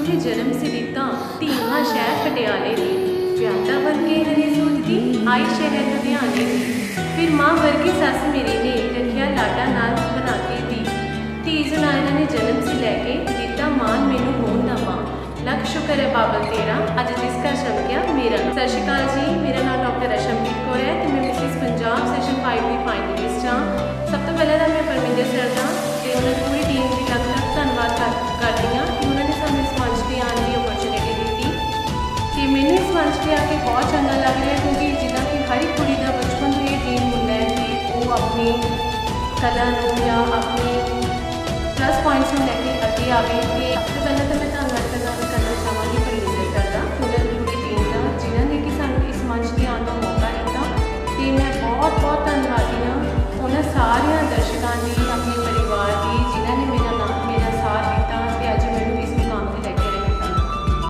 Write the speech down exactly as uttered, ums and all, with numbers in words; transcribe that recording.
तुझे जन्म से दिता धीमा शहर पटियाले दी, प्यादा वर्गे हरी सोचती आई शहर लुधियाने दी। फिर माँ वर्गी सस मेरी ने रखिया लाडा नाल बना के दी, धी जनाना ने जन्म से लैके दिता मान मैनू होण दा मां। लख शुक्र है बाबल तेरा अज जिस घर चमकिया मेरा। सत श्री अकाल जी, मेरा नाम डॉक्टर अशमप्रीत कौर है तो मैं मिसिस पंजाब सैशन फाइव की फाइनलिस्ट हाँ। सब तो पहले तो मैं परमिंदर सर दा ते उन्होंने पूरी टीम की लख लख धन्नवाद करती हाँ कि उन्होंने सानू इस मंच पर आने की अपॉर्चुनिटी दी तो मैंने इस मंच पर आके बहुत चंगा लग रहा है, क्योंकि जिदा कि हर एक कुड़ी का बचपन तो ये ड्रीम होता है कि वो अपनी कला या अपनी प्लस पॉइंट्स में लैके अगे आए। सब तो पहले तो मैं धन्यवाद करना करना चाहूँगी परमिंदर सर का, उन्होंने पूरी टीम का जिन्होंने कि सानू इस मंच पर आने का मौका दिता। तो मैं बहुत बहुत धन्यवादी हाँ उन्होंने सारे दर्शकों की